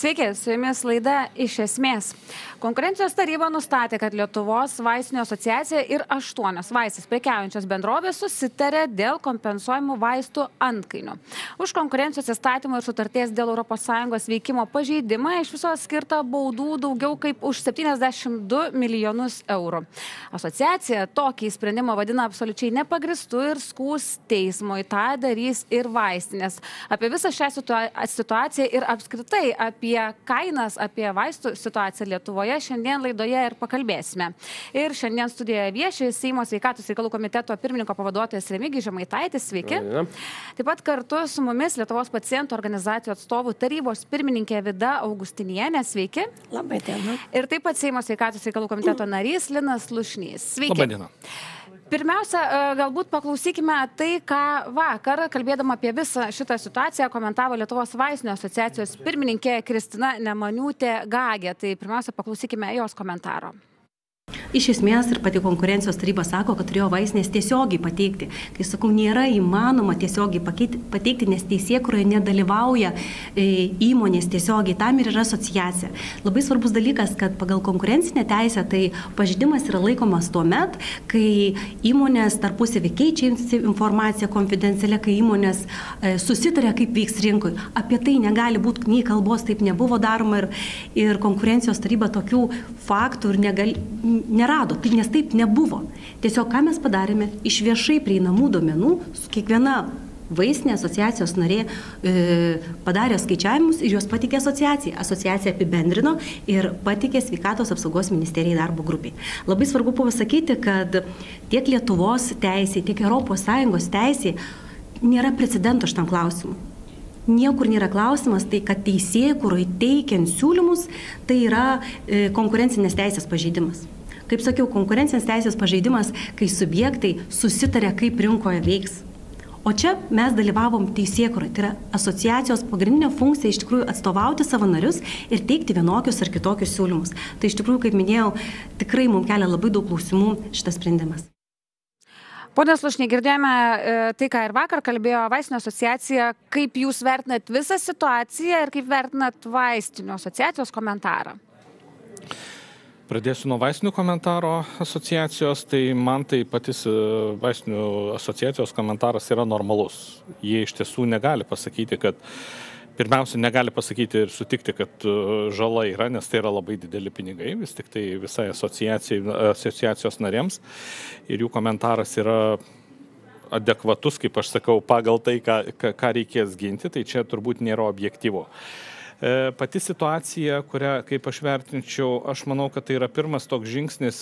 Sveiki, su jumis laida Iš esmės. Konkurencijos taryba nustatė, kad Lietuvos vaistinių asociacija ir 8 vaistais prekiaujančios bendrovės susitarė dėl kompensuojamų vaistų antkainių. Už konkurencijos įstatymų ir sutarties dėl ES veikimo pažeidimą iš viso skirta baudų daugiau kaip už 72 milijonus eurų. Asociacija tokį sprendimą vadina absoliučiai nepagristų ir skųs teismui. Ta darys ir vaistinės. Apie visą šią situaciją ir apskritai apie kainas, apie vaistų situaciją Lietuvoje šiandien laidoje ir pakalbėsime. Ir šiandien studijoje vieši Seimo sveikatos reikalų komiteto pirmininko pavaduotojas Remigijus Žemaitaitis. Sveiki. Taip pat kartu su mumis Lietuvos pacientų organizacijų atstovų tarybos pirmininkė Vida Augustinienė. Sveiki. Labai diena. Ir taip pat Seimo sveikatos reikalų komiteto narys Linas Slušnys. Sveiki. Labai diena. Pirmiausia, galbūt paklausykime tai, ką vakar, kalbėdama apie visą šitą situaciją, komentavo Lietuvos vaistinių asociacijos pirmininkė Kristina Nemaniūtė Gagė. Tai pirmiausia, paklausykime jos komentaro. Iš esmės ir pati konkurencijos taryba sako, kad turėjo vaistinės tiesiogiai pateikti. Kai sakau, nėra įmanoma tiesiogiai pateikti, nes teisėkūroje nedalyvauja įmonės tiesiogiai, tam ir yra asociacija. Labai svarbus dalykas, kad pagal konkurencinę teisę tai pažeidimas yra laikomas tuomet, kai įmonės tarpusavy keičia informaciją konfidencialią, kai įmonės susitarė, kaip vyks rinkoj. Apie tai negali būti nei kalbos, taip nebuvo daroma ir konkurencijos taryba tokių faktų ir nerado, nes taip nebuvo. Tiesiog ką mes padarėme, iš viešai prieinamų duomenų su kiekviena vaistinė asociacijos narė padarė skaičiavimus ir juos patikė asociacijai. Asociacija apibendrino ir patikė Sveikatos apsaugos ministerijai darbo grupiai. Labai svarbu pasakyti, kad tiek Lietuvos teisė, tiek ES teisė nėra precedento šitam klausimui. Niekur nėra klausimas, tai kad teisėkūroje teikiant siūlymus, tai yra konkurencinės teisės pažeidimas. Kaip sakiau, konkurencinės teisės pažeidimas, kai subjektai susitarė, kaip rinkoje veiks. O čia mes dalyvavom teisėkūroje. Tai yra asociacijos pagrindinė funkcija iš tikrųjų atstovauti savo narius ir teikti vienokius ar kitokius siūlymus. Tai iš tikrųjų, kaip minėjau, tikrai mums kelia labai daug klausimų šitas sprendimas. Pone Slušny, girdėjome tai, ką ir vakar kalbėjo vaistinių asociacija. Kaip jūs vertinat visą situaciją ir kaip vertinat vaistinių asociacijos komentarą? Pradėsiu nuo vaistinių komentaro asociacijos. Tai man tai patys vaistinių asociacijos komentaras yra normalus. Jie iš tiesų negali pasakyti, kad pirmiausia, negali pasakyti ir sutikti, kad žala yra, nes tai yra labai dideli pinigai, vis tik tai visai asociacijos narėms. Ir jų komentaras yra adekvatus, kaip aš sakau, pagal tai, ką reikės ginti, tai čia turbūt nėra objektyvu. Pati situacija, kurią, kaip aš vertinčiau, aš manau, kad tai yra pirmas toks žingsnis.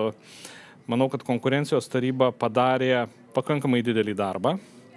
Manau, kad konkurencijos taryba padarė pakankamai didelį darbą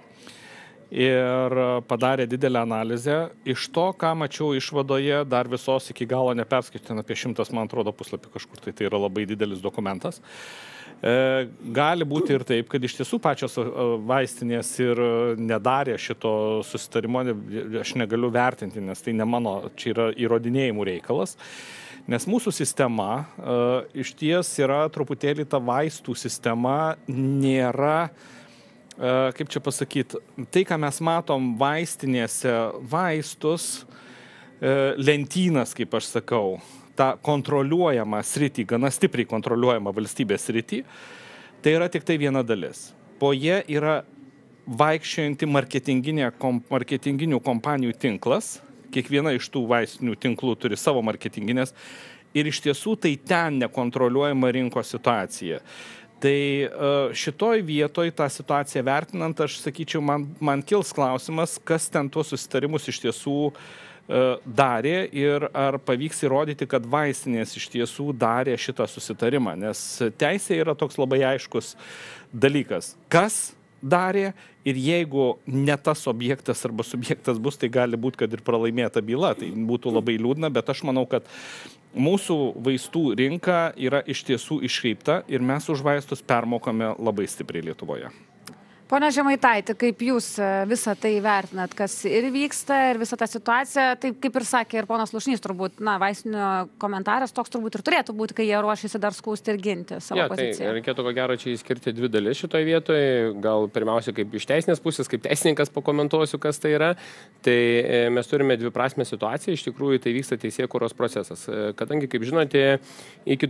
ir padarė didelę analizę. Iš to, ką mačiau išvadoje, dar visos iki galo neperskaitin apie 100, man atrodo, puslapį kažkur, tai yra labai didelis dokumentas. Gali būti ir taip, kad iš tiesų pačios vaistinės ir nedarė šito susitarimo, aš negaliu vertinti, nes tai ne mano, čia yra įrodinėjimų reikalas. Nes mūsų sistema iš ties yra truputėlį ta vaistų sistema, nėra, kaip čia pasakyti, tai, ką mes matom vaistinėse, vaistus, lentynas, kaip aš sakau, tą kontroliuojamą sritį, gana stipriai kontroliuojamą valstybės sritį, tai yra tik tai viena dalis. Po jie yra vaikščiojanti marketinginių kompanijų tinklas, kiekviena iš tų vaistinių tinklų turi savo marketinginės ir iš tiesų tai ten nekontroliuojama rinkos situacija. Tai šitoj vietoj tą situaciją vertinant, aš sakyčiau, man kils klausimas, kas ten tuos susitarimus iš tiesų darė ir ar pavyks įrodyti, kad vaistinės iš tiesų darė šitą susitarimą. Nes teisė yra toks labai aiškus dalykas. Kas darė ir jeigu ne tas objektas arba subjektas bus, tai gali būti, kad ir pralaimėta byla. Tai būtų labai liūdna, bet aš manau, kad mūsų vaistų rinka yra iš tiesų iškreipta ir mes už vaistus permokame labai stipriai Lietuvoje. Pone Žemaitaiti, kaip jūs visą tai vertinat, kas ir vyksta, ir visą tą situaciją, taip kaip ir sakė ir ponas Lušnys, turbūt, vaistinio komentaras toks turbūt ir turėtų būti, kai jie ruošiasi dar skųsti ir ginti savo poziciją. Tai reikėtų ko gero čia įskirti dvi dalis šitoje vietoje, gal pirmiausia kaip iš teisinės pusės, kaip teisininkas pakomentuosiu, kas tai yra. Tai mes turime dviprasmę situaciją, iš tikrųjų tai vyksta teisėkūros procesas. Kadangi, kaip žinote, iki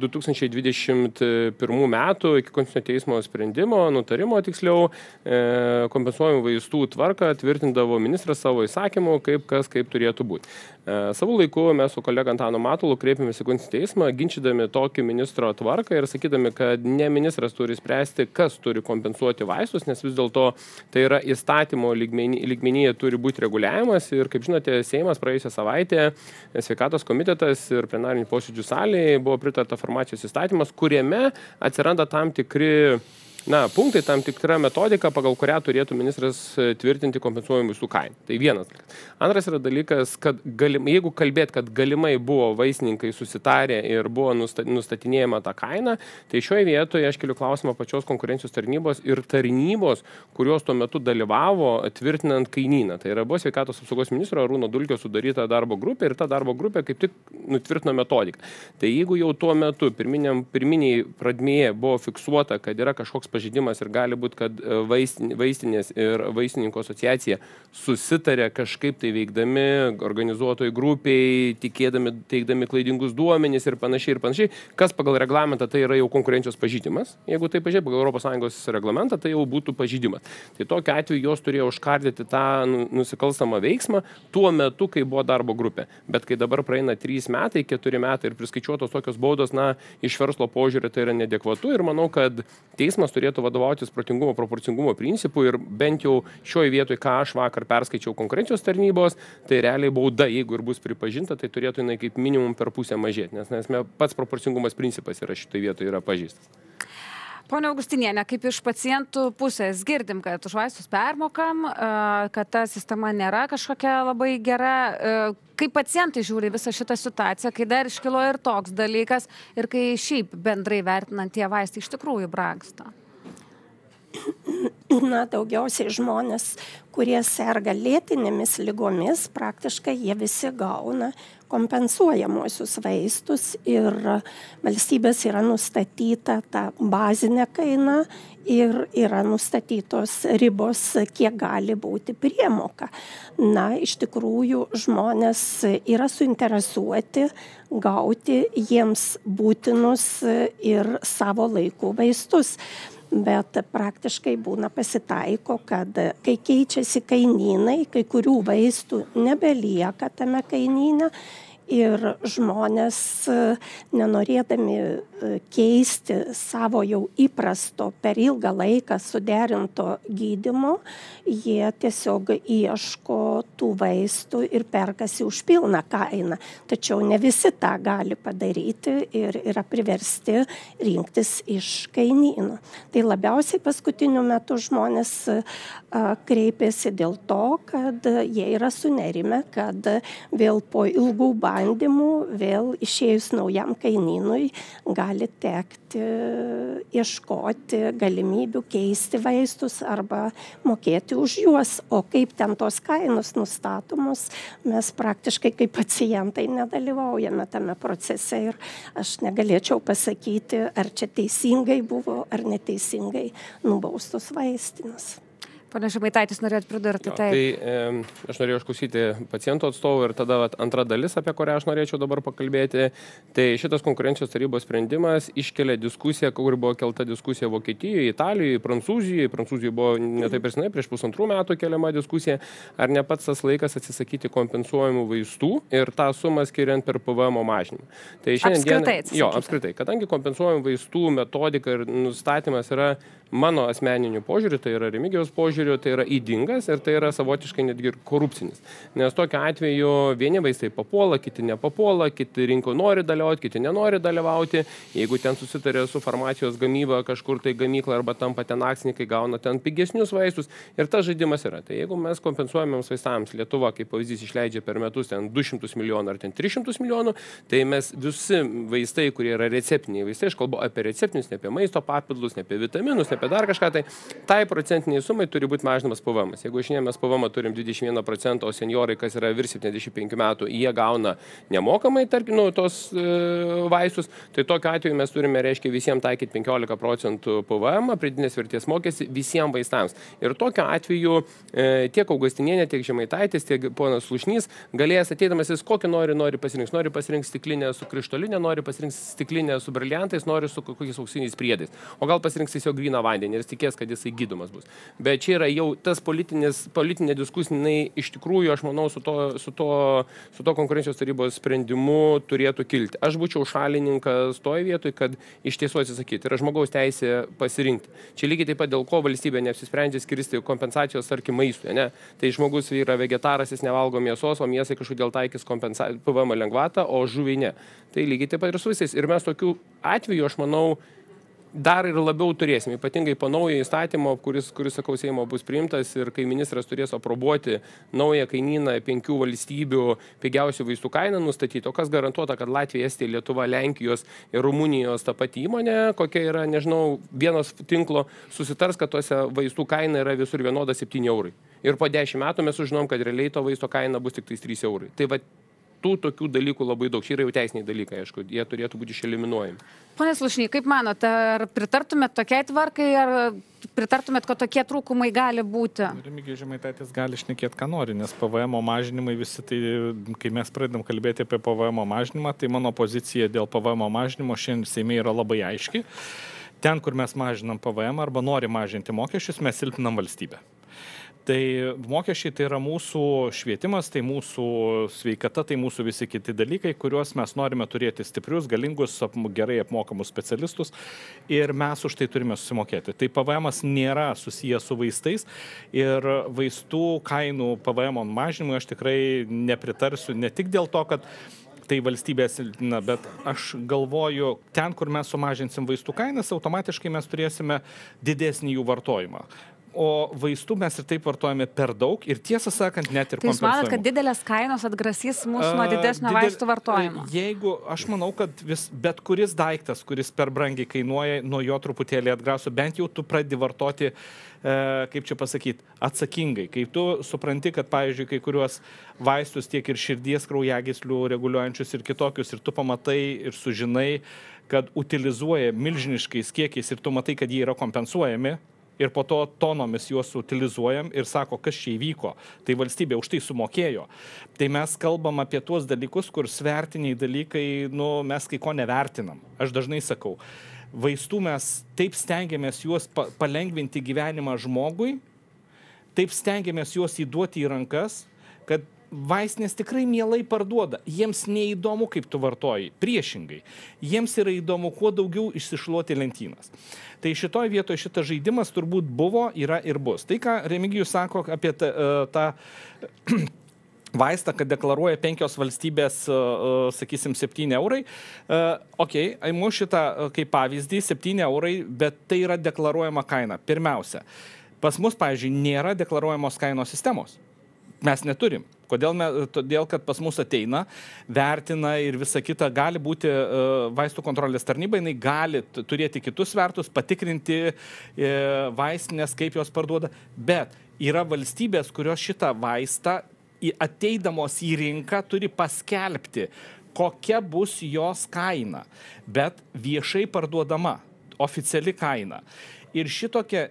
2021 metų, iki Konstitucinio teismo sprendimo, nutarimo tiksliau, kompensuojamų vaistų tvarką tvirtindavo ministras savo įsakymu, kaip turėtų būti. Savo laiku mes su kolega Antanu Matulu kreipėmės į Konstitucinį teismą, ginčydami tokį ministro tvarką ir sakydami, kad ne ministras turi spręsti, kas turi kompensuoti vaistus, nes vis dėlto tai yra įstatymo lygmenyje turi būti reguliavimas ir, kaip žinote, Seimas praėjusią savaitę sveikatos komitetas ir plenarinių posėdžių salėje buvo pritarta farmacijos įstatymas, kuriame atsiranda tam tikri punktai, tam tikra metodika, pagal kurią turėtų ministras tvirtinti kompensuojamų vaistų kainą. Tai vienas dalykas. Antras yra dalykas, kad jeigu kalbėt, kad galimai buvo vaistininkai susitarę ir buvo nustatinėjama ta kaina, tai šioje vietoje aš keliu klausimą pačios konkurencijos tarnybos ir tarnybos, kurios tuo metu dalyvavo tvirtinant kainyną. Tai yra buvo sveikatos apsaugos ministro Arūno Dulkio sudaryta darbo grupė ir ta darbo grupė kaip tik nutvirtino metodiką. Tai jeigu jau tuo metu pirminiai pradmėje buvo fiksuota, kad yra kažkoks pažeidimas ir gali būti, kad vaistinės ir vaistininkų asociacija susitarė kažkaip tai veikdami organizuotojų grupiai, teikdami klaidingus duomenis ir panašiai, kas pagal reglamentą tai yra jau konkurencijos pažeidimas. Jeigu tai pažiūrė pagal ES reglamentą, tai jau būtų pažeidimas. Tai tokiu atveju jos turėjo užkardyti tą nusikalstamą veiksmą tuo metu, kai buvo darbo grupė. Bet kai dabar praeina 3 metai, 4 metai ir priskaičiuotos tokios baudos, iš verslo požiūrį tai yra neadekvatu ir manau, kad teismas turėtų vadovautis protingumo, proporcingumo principu ir bent jau šioje vietoje, ką aš vakar perskaičiau konkurencijos tarnybos, tai realiai bauda, jeigu ir bus pripažinta, tai turėtų jinai kaip minimum per pusę mažėti, nes pats proporcingumas principas yra šitoje vietoje yra pažeistas. Pone Augustinienė, kaip iš pacientų pusės girdim, kad už vaistus permokam, kad ta sistema nėra kažkokia labai gera. Kaip pacientai žiūri visą šitą situaciją, kai dar iškilo ir toks dalykas ir kai šiaip bendrai vertinant tie vaistai iš tikrųjų brangsta? Daugiausiai žmonės, kurie serga lėtinėmis ligomis, praktiškai jie visi gauna kompensuojamuosius vaistus ir valstybės yra nustatyta ta bazinė kaina ir yra nustatytos ribos, kiek gali būti priemoka. Iš tikrųjų, žmonės yra suinteresuoti gauti jiems būtinus ir savo laiku vaistus. Bet praktiškai būna pasitaiko, kad kai keičiasi kainynai, kai kurių vaistų nebelieka tame kainyne ir žmonės, nenorėdami keisti savo jau įprasto per ilgą laiką suderinto gydymo, jie tiesiog ieško tų vaistų ir perkasi už pilną kainą. Tačiau ne visi tą gali padaryti ir yra priversti rinktis iš kainynų. Tai labiausiai paskutiniu metu žmonės kreipiasi dėl to, kad jie yra sunerime, kad vėl po ilgų bandymų, vėl išėjus naujam kainynui, gali tekti ieškoti galimybių keisti vaistus arba mokėti už juos. O kaip ten tos kainos nustatomos, mes praktiškai kaip pacientai nedalyvaujame tame procese ir aš negalėčiau pasakyti, ar čia teisingai buvo, ar neteisingai nubaustos vaistinės. Pane Žemaitaitis, norėjot pridurti tai? Aš norėjau išklausyti pacientų atstovų ir tada antra dalis, apie kurią aš norėčiau dabar pakalbėti. Tai šitas konkurencijos tarybos sprendimas iškelia diskusiją, kur buvo kelta diskusija Vokietijoje, Italijoje, Prancūzijoje. Prancūzijoje buvo netaip ir senai, prieš 1,5 metų keliama diskusija, ar ne pats tas laikas atsisakyti kompensuojamų vaistų ir tą sumą skiriant per PVM mažinimą. Tai apskritai, kadangi kompensuojamų vaistų metodika ir nustatymas yra mano asmeniniu požiūriu, tai yra Remigijaus požiūriu, tai yra ydingas ir tai yra savotiškai netgi ir korupcinis. Nes tokiu atveju vieni vaistai papuola, kiti nepapuola, kiti rinko nori dalyvauti, kiti nenori dalyvauti. Jeigu ten susitarė su farmacijos gamyba kažkur tai gamykla arba tampa ten akcininkai, gauna ten pigesnius vaistus ir tas žaidimas yra. Tai jeigu mes kompensuojamiems vaistams Lietuva, kaip pavyzdys, išleidžia per metus ten 200 milijonų ar ten 300 milijonų, tai mes visi vaistai, kurie yra receptiniai vaistai, aš kalbu apie receptinius, ne apie maisto papildus, ne apie vitaminus, ne apie dar kažką, tai procentiniai sumai turi būti mažinamas PVM. Jeigu šiandien mes PVM turim 21%, o seniorai, kas yra virš 75 metų, jie gauna nemokamai, tarkim, tos vaistus, tai tokiu atveju mes turime, reiškia, visiems taikyti 15% PVM, pridėtinės vertės mokestį visiems vaistams. Ir tokiu atveju tiek Augustinienė, tiek Žemaitaitis, tiek ponas Slušnys galės ateidamas jis kokį nori pasirinks. Nori pasirinks stiklinę su krištolinė, nori pasirinks stiklinę su briliantais, nori su kokiais auksiniais priedais. O gal pasirinks tiesiog gryną vandenį ir tikės, kad jisai gydomas bus. Bet čia yra jau tas politinė diskusija, iš tikrųjų, aš manau, su to konkurencijos tarybos sprendimu turėtų kilti. Aš būčiau šalininkas toje vietoje, kad iš tiesų atsisakyti. Yra žmogaus teisė pasirinkti. Čia lygiai taip pat dėl ko valstybė neapsisprendžia skirsti kompensacijos, tarkim, maistui, ne? Tai žmogus yra vegetaras, jis nevalgo mėsos, o mėsai kažkodėl taikys PVM lengvatą, o žuviai ne. Tai lygiai taip pat ir su visais. Ir mes tokių atvejų, aš manau, dar ir labiau turėsime, ypatingai po naujo įstatymo, kuris, sakau, Seimo bus priimtas ir kai ministras turės aprobuoti naują kainyną 5 valstybių pigiausių vaistų kainą nustatyti, o kas garantuota, kad Latvija, Estija, Lietuva, Lenkijos ir Rumunijos ta pati įmonė, kokia yra, nežinau, vienos tinklo susitars, kad tuose vaistų kaina yra visur vienoda 7 eurai. Ir po 10 metų mes sužinom, kad realiai to vaisto kaina bus tik 3 eurai. Tai va, tų tokių dalykų labai daug. Čia yra jau teisiniai dalykai, aišku, jie turėtų būti išeliminuojami. Pone Slušny, kaip manote, ar pritartumėt tokiai tvarkai, ar pritartumėt, kad tokie trūkumai gali būti? Remigijus Žemaitaitis gali šnekėti, ką nori, nes PVM mažinimai visi, tai kai mes pradedam kalbėti apie PVM mažinimą, tai mano pozicija dėl PVM mažinimo šiandien Seime yra labai aiški. Ten, kur mes mažinam PVM arba nori mažinti mokesčius, mes silpinam valstybę. Tai mokesčiai tai yra mūsų švietimas, tai mūsų sveikata, tai mūsų visi kiti dalykai, kuriuos mes norime turėti stiprius, galingus, gerai apmokamus specialistus ir mes už tai turime susimokėti. Tai PVM nėra susijęs su vaistais ir vaistų kainų PVM mažinimui aš tikrai nepritarsiu, ne tik dėl to, kad tai valstybės silpnina, bet aš galvoju, ten, kur mes sumažinsim vaistų kainas, automatiškai mes turėsime didesnį jų vartojimą. O vaistų mes ir taip vartojame per daug ir tiesą sakant net ir kompensuojame. Tai jūs manot, kad didelės kainos atgrasys mūsų nuo didesnio vaistų vartojimo? Jeigu, aš manau, kad bet kuris daiktas, kuris per brangiai kainuoja, nuo jo truputėlį atgraso, bent jau tu pradedi vartoti, kaip čia pasakyti, atsakingai. Kai tu supranti, kad, pavyzdžiui, kai kuriuos vaistus tiek ir širdies kraujagyslių reguliuojančius ir kitokius, ir tu pamatai ir sužinai, kad utilizuoja milžiniškais kiekiais ir tu matai, kad jie yra kompensuojami, ir po to tonomis juos utilizuojam ir sako, kas čia įvyko. Tai valstybė už tai sumokėjo. Tai mes kalbam apie tuos dalykus, kur svertiniai dalykai, mes kai ko nevertinam. Aš dažnai sakau, vaistų mes taip stengiamės juos palengvinti gyvenimą žmogui, taip stengiamės juos įduoti į rankas, kad vaistinės tikrai mielai parduoda. Jiems neįdomu, kaip tu vartoji. Priešingai. Jiems yra įdomu, kuo daugiau išsišluoti lentynas. Tai šitoj vietoje šitas žaidimas turbūt buvo, yra ir bus. Tai, ką Remigijus sako apie tą vaistą, kad deklaruoja 5 valstybės, sakysim, 7 eurai. Aimu šitą kaip pavyzdį, 7 eurai, bet tai yra deklaruojama kaina. Pirmiausia, pas mus, pavyzdžiui, nėra deklaruojamos kainos sistemos. Mes neturim. Kodėl? Todėl, kad pas mus ateina, vertina ir visa kita, gali būti vaistų kontrolės tarnyba, jinai gali turėti kitus svertus, patikrinti vaistinės, kaip jos parduoda, bet yra valstybės, kurios šitą vaistą ateidamos į rinką turi paskelbti, kokia bus jos kaina, bet viešai parduodama, oficiali kaina. Ir šitokia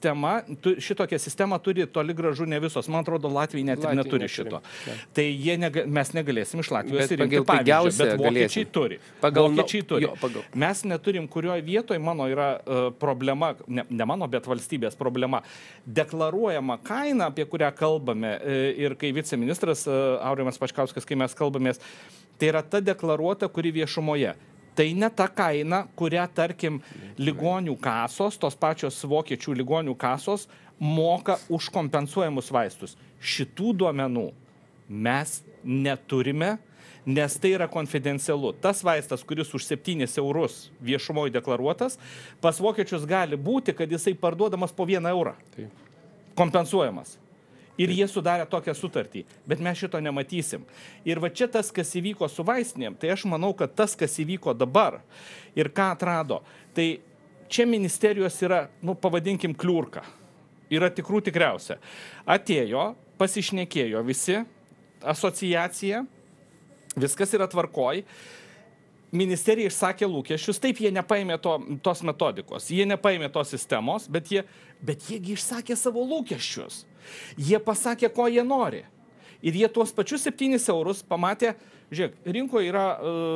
sistema turi toli gražu ne visos. Man atrodo, Latvija net ir neturi šito. Tai mes negalėsim iš Latvijos rinkti pavyzdžių, bet vokiečiai turi. Vokiečiai turi. Mes neturim, kurioje vietoje mano yra problema, ne mano, bet valstybės problema. Deklaruojama kaina, apie kurią kalbame, ir kai viceministras Aurimas Pačkauskas, kai mes kalbamės, tai yra ta deklaruota, kuri viešumoje. Tai ne ta kaina, kurią, tarkim, ligonių kasos, tos pačios vokiečių ligonių kasos, moka už kompensuojamus vaistus. Šitų duomenų mes neturime, nes tai yra konfidencialu. Tas vaistas, kuris už 7 eurus viešumoje deklaruotas, pas vokiečius gali būti, kad jisai parduodamas po 1 eurą. Kompensuojamas. Ir jie sudarė tokią sutartį, bet mes šito nematysim. Ir va čia tas, kas įvyko su vaistinėm, tai aš manau, kad tas, kas įvyko dabar ir ką atrado, tai čia ministerijos yra, pavadinkim, kliurka. Yra tikrų tikriausia. Atėjo, pasišnekėjo visi, asociacija, viskas yra tvarkoj. Ministerija išsakė lūkesčius, taip jie nepaėmė tos metodikos, jie nepaėmė tos sistemos, bet jiegi išsakė savo lūkesčius. Jie pasakė, ko jie nori. Ir jie tuos pačius 7 eurus pamatė, žiūrėk, rinkoje yra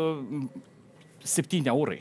7 eurai.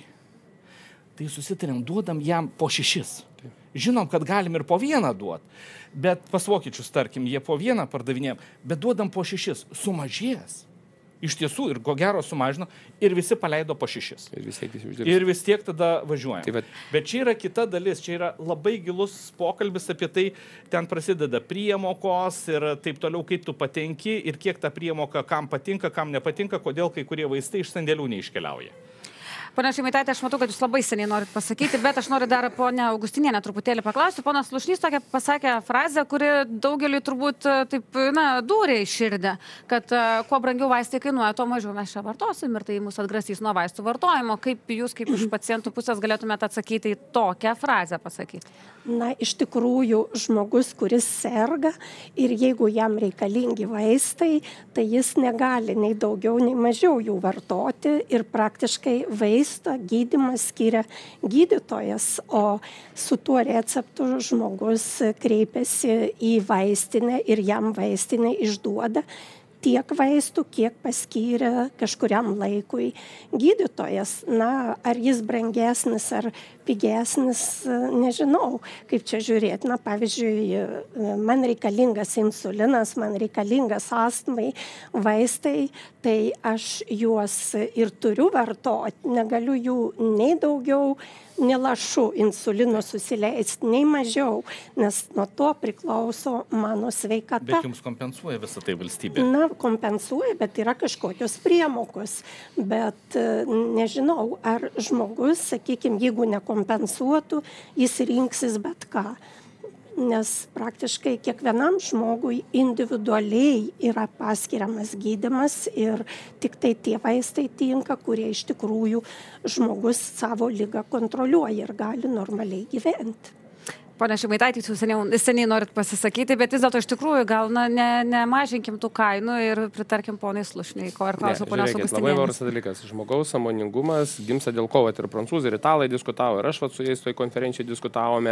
Tai susitarėm, duodam jam po 6. Žinom, kad galim ir po 1 duoti, bet pas vokiečius, tarkim, jie po 1 pardavinėjom, bet duodam po 6, sumažės. Iš tiesų, ir ko gero sumažino, ir visi paleido po 6. Ir vis tiek tada važiuojam. Bet čia yra kita dalis, čia yra labai gilus pokalbis apie tai, ten prasideda priemokos ir taip toliau, kaip tu patenki ir kiek ta priemoka, kam patinka, kam nepatinka, kodėl kai kurie vaistai iš sandėlių neiškeliauja. Pone Žemaitaite, aš matau, kad jūs labai seniai norit pasakyti, bet aš noriu dar ponę Augustinienę truputėlį paklausti. Ponas Slušnys tokia pasakė frazę, kuri daugeliui turbūt taip, dūrė į širdį, kad kuo brangiau vaistai kainuoja, tuo mažiau mes čia vartosim ir tai mus atgrasys nuo vaistų vartojimo. Kaip jūs, kaip iš pacientų pusės, galėtumėte atsakyti į tokią frazę pasakyti? Na, iš tikrųjų, žmogus, kuris serga ir jeigu jam reikalingi vaistai, tai jis negali nei daugiau, nei mažiau jų vartoti ir praktiškai vaistą gydymą skiria gydytojas, o su tuo receptu žmogus kreipiasi į vaistinę ir jam vaistinė išduoda tiek vaistų, kiek paskyrė kažkuriam laikui gydytojas. Na, ar jis brangesnis, ar pigesnis, nežinau, kaip čia žiūrėti. Na, pavyzdžiui, man reikalingas insulinas, man reikalingas astmai vaistai, tai aš juos ir turiu vartoti. Negaliu jų nei daugiau, nelašu insulino susileisti, nei mažiau, nes nuo to priklauso mano sveikata. Bet jums kompensuoja visą tai valstybė? Na, kompensuoja, bet yra kažkokios priemokos. Bet nežinau, ar žmogus, sakykime, jeigu nekompensuotų, jis rinksis bet ką. Nes praktiškai kiekvienam žmogui individualiai yra paskiriamas gydymas ir tik tai tie vaistai tinka, kurie iš tikrųjų žmogus savo ligą kontroliuoja ir gali normaliai gyventi. Pone Žemaitaite, jūs seniai norit pasisakyti, bet vis dėlto iš tikrųjų gal nemažinkim tų kainų ir pritarkim ponai Slušniai, ko ir klausiu ponios Augustinienės. Labai varus dalykas. Žmogaus sąmoningumas gimsta dėl ko, ir prancūzai, ir italai diskutavo, ir aš su jais toj konferencijoje diskutavome.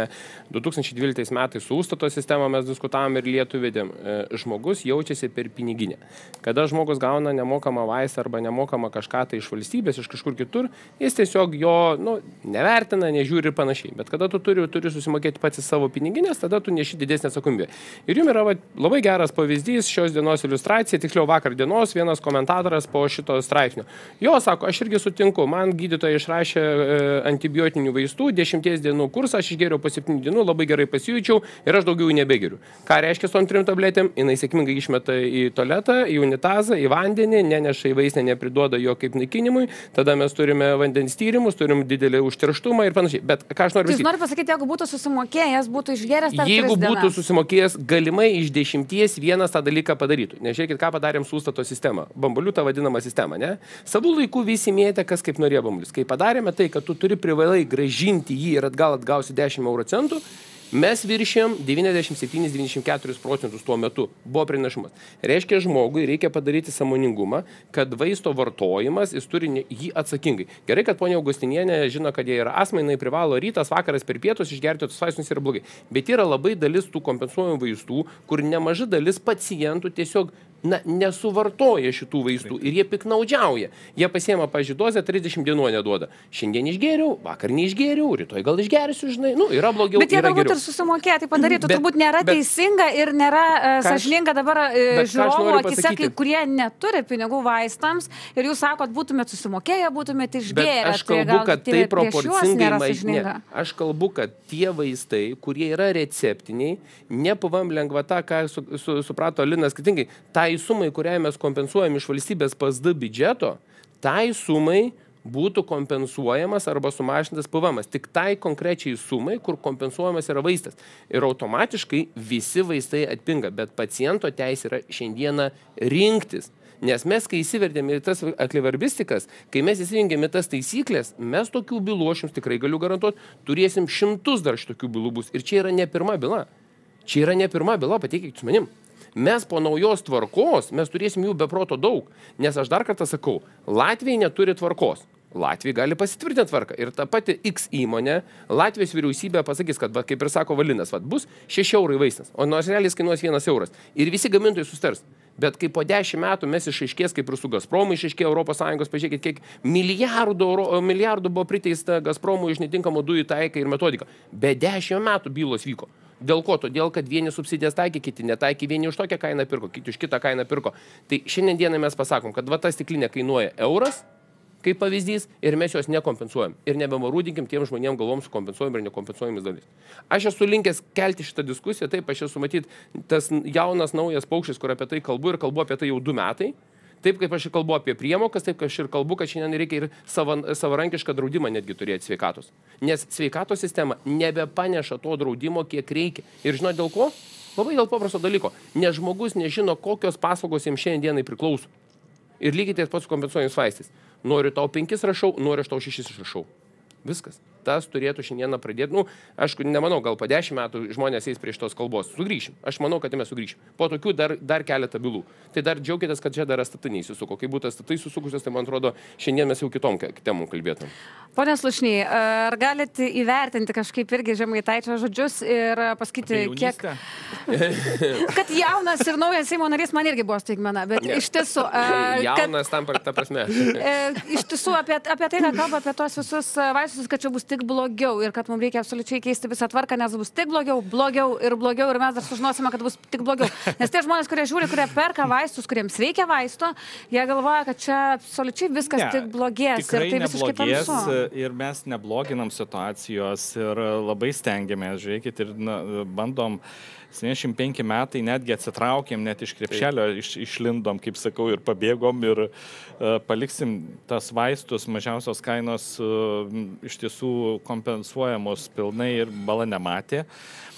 2012 metais su Užstato sistema mes diskutavome ir Lietuvą vedėm. Žmogus jaučiasi per piniginę. Kada žmogus gauna nemokamą vaistą arba nemokamą kažką tai iš valstybės, iš kažkur kitur, jis tiesiog jo nevertina, nežiūri ir panašiai. Bet kada tu turi susimokėti pats savo piniginės, tada tu neši didesnį atsakomybę. Ir jums yra labai geras pavyzdys šios dienos iliustracija, tiksliau vakar dienos, vienas komentatorius po šito straipsnio. Jo, sako, aš irgi sutinku, man gydytoja išrašė antibiotinių vaistų, 10 dienų kursą, aš išgėriau po 7 dienų, labai gerai pasijaučiau ir aš daugiau nebegeriu. Ką reiškia su tom 3 tabletėm? Jinai sėkmingai išmeta į tualetą, į unitazą, į vandenį, neneša į vaistinę, nepriduoda jo kaip naikinimui, tada mes turime vandens tyrimus, turim didelį užterštumą ir panašiai. Bet ką aš noriu pasakyti? Jūs noriu pasakyti, jeigu būtų susimokėjęs, būtų išgėręs per 3 dienas. Jeigu būtų susimokėjęs, galimai iš 10 vienas tą dalyką padarytų. Nežiūrėkit, ką padarėm su Užstato sistema. Bambalių tą vadinamą sistemą, ne? Savų laikų visi mėtė, kas kaip norėjo bambalius. Kai padarėme tai, kad tu turi privalai grąžinti jį ir atgal atgausi 10 euro centų, mes viršėm 97-94% tuo metu. Buvo prinašumas. Reiškia, žmogui reikia padaryti sąmoningumą, kad vaisto vartojimas, jis turi jį atsakingai. Gerai, kad ponia Augustinienė žino, kad jie yra astma, jinai privalo rytas, vakaras per pietus išgerti tos vaistus yra blogai. Bet yra labai dalis tų kompensuojamų vaistų, kur nemaža dalis pacientų tiesiog nesuvartoja šitų vaistų ir jie piknaudžiauja. Jie pasiema, pavyzdžiui, dozę 30 dienų neduoda. Šiandien išgėriau, vakar neišgėriau, rytoj gal išgersiu, žinai, yra blogiau, bet jie yra galbūt geriau. Ir susimokėti padarytų, turbūt nėra teisinga ir nėra sąžininga dabar žiūrovų akise, kai kurie neturi pinigų vaistams ir jūs sakot, būtumėt susimokėję, būtumėt išgėrę. Bet aš kalbu, kad tai proporcingai, aš kalbu, kad tie vaistai, kurie yra receptiniai, ne PVM lengvata, ką suprato Linas skirtingai, tai sumai, kurią mes kompensuojam iš valstybės PSD biudžeto, tai sumai būtų kompensuojamas arba sumažintas PVM-as. Tik tai konkrečiai sumai, kur kompensuojamas yra vaistas. Ir automatiškai visi vaistai atpinga, bet paciento teisė yra šiandieną rinktis. Nes mes, kai įsivertėme į tas aklivarbistikas, kai mes įsijungėme tas taisyklės, mes tokių bylų, aš jums tikrai galiu garantuoti, turėsim šimtus dar šitokių bylų bus. Ir čia yra ne pirma byla. Čia yra ne pirma byla, patikėkit su manim. Mes po naujos tvarkos, mes turėsim jų beproto daug. Nes aš dar kartą sakau, Latvijai neturi tvarkos. Latvija gali pasitvirtinti tvarką. Ir ta pati X įmonė, Latvijos vyriausybė pasakys, kad, kaip ir sako Valinas, bus 6 eurai vaistas, o nors realiai kainuos 1 euras. Ir visi gamintojai sustars. Bet kai po 10 metų mes išaiškės, kaip ir su Gazpromu išaiškėjo Europos Sąjungos, pažiūrėkit, kiek milijardų buvo priteista Gazpromu iš netinkamo dujų taikai ir metodika. Be 10 metų bylos vyko. Dėl ko? Todėl, kad vieni subsidijas taikė, kiti netaikė, vieni už tokią kainą pirko, kiti už kitą kainą pirko. Tai šiandien dieną mes pasakom, kad ta stiklinė kainuoja euras, kaip pavyzdys, ir mes juos nekompensuojam. Ir nebemarūdinkim tiem žmonėm galvom su kompensuojam ir nekompensuojamis dalis. Aš esu linkęs kelti šitą diskusiją, taip, aš esu matyt tas jaunas naujas paukštis, kur apie tai kalbu ir kalbu apie tai jau 2 metai. Taip, kaip aš ir kalbu apie priemokas, taip, kaip aš ir kalbu, kad šiandien reikia ir savarankišką draudimą netgi turėti sveikatos. Nes sveikatos sistema nebepaneša to draudimo, kiek reikia. Ir žinot dėl ko? Labai dėl paprasto dalyko. Nes žmogus nežino, kokios paslaugos jiems šiandien dienai priklauso. Ir lygiai taip pat su kompensuojamais vaistais. Noriu tau 5 rašau, noriu aš tau 6 išrašau. Viskas. Tas turėtų šiandieną pradėti. Aš nemanau, gal po 10 metų žmonės eis prie šitos kalbos. Sugrįšim. Aš manau, kad mes sugrįšim. Po tokių dar keletą bylų. Tai dar džiaukitės, kad čia dar STT neįsisuko. Kai būtų STT įsisukusios, tai man atrodo, šiandien mes jau kitom temom kalbėtum. Pone Slušny, ar galite įvertinti kažkaip irgi Žemaitaičio žodžius ir pasakyti, kiek... kad jaunas ir naujas Seimo narys man irgi buvo staigmena, bet iš tiesų... Jaunas tam ta prasme. Iš tiesų, apie tai, ką kalba apie tos visus vaistus, kad čia bus tik blogiau ir kad mums reikia absoliučiai keisti visą tvarką, nes bus tik blogiau ir mes dar sužinosime, kad bus tik blogiau. Nes tie žmonės, kurie žiūri, kurie perka vaistus, kuriems reikia vaisto, jie galvoja, kad čia absoliučiai viskas tik blogės. Ir tai visiškai tamsu. Ir mes nebloginam situacijos ir labai stengiamės, žiūrėkit, ir bandom 75 metai, netgi atsitraukėm, net iš krepšelio išlindom, kaip sakau, ir pabėgom ir paliksim tas vaistus mažiausios kainos iš tiesų kompensuojamos pilnai ir bala nematė.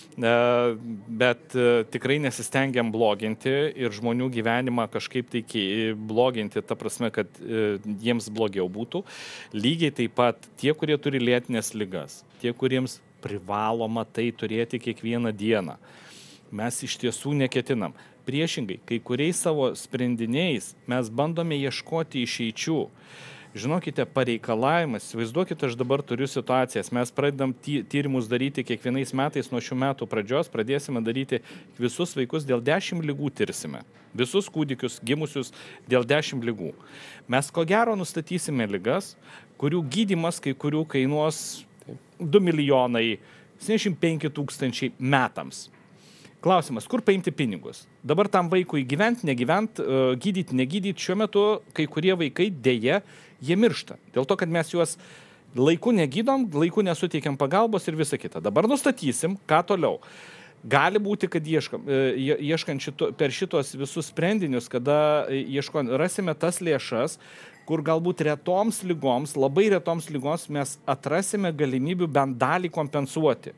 Bet tikrai nesistengiam bloginti ir žmonių gyvenimą kažkaip tai bloginti, ta prasme, kad jiems blogiau būtų. Lygiai taip pat tie, kurie turi lėtines ligas, tie, kuriems privaloma tai turėti kiekvieną dieną. Mes iš tiesų neketinam. Priešingai, kai kuriais savo sprendiniais mes bandome ieškoti išeičių. Žinokite, pareikalavimas, įsivaizduokite, aš dabar turiu situacijas, mes pradedam tyrimus daryti kiekvienais metais nuo šių metų pradžios, pradėsime daryti visus vaikus dėl 10 ligų tirsime. Visus kūdikius gimusius dėl 10 ligų. Mes ko gero nustatysime ligas, kurių gydymas kai kurių kainuos 2 milijonai 75 tūkstančiai metams. Klausimas, kur paimti pinigus? Dabar tam vaikui gyvent, negyvent, gydyti, negydyti, šiuo metu kai kurie vaikai dėja, jie miršta. Dėl to, kad mes juos laiku negydom, laiku nesuteikiam pagalbos ir visa kita. Dabar nustatysim, ką toliau. Gali būti, kad ieškant per šitos visus sprendinius, kada rasime tas lėšas, kur galbūt retoms lygoms, labai retoms lygoms mes atrasime galimybių bent dalį kompensuoti.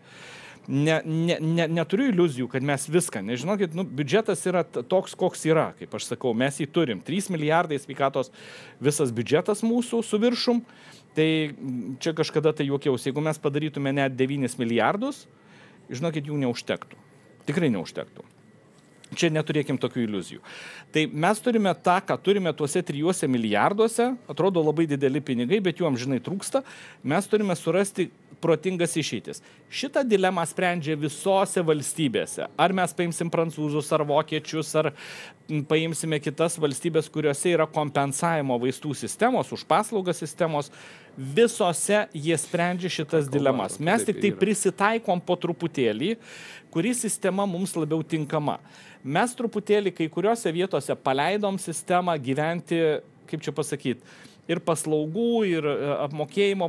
Neturiu iliuzijų, kad mes viską, nežinokit, biudžetas yra toks, koks yra, kaip aš sakau, mes jį turim. 3 milijardai sveikatos visas biudžetas mūsų su viršum, tai čia kažkada tai juokiausi, jeigu mes padarytume net 9 milijardus, žinokit, jų neužtektų. Tikrai neužtektų. Čia neturėkim tokių iliuzijų. Tai mes turime tą, ką turime tuose 3 milijarduose, atrodo labai dideli pinigai, bet jų amžinai trūksta, mes turime surasti protingas išeitis. Šitą dilemą sprendžia visose valstybėse. Ar mes paimsim prancūzus, ar vokiečius, ar paimsime kitas valstybės, kuriuose yra kompensavimo vaistų sistemos, už paslaugas sistemos, visose jie sprendžia šitas dilemas. Mes tik tai prisitaikom po truputėlį, kuri sistema mums labiau tinkama. Mes truputėlį kai kuriuose vietose paleidom sistemą gyventi, kaip čia pasakyti, ir paslaugų, ir apmokėjimo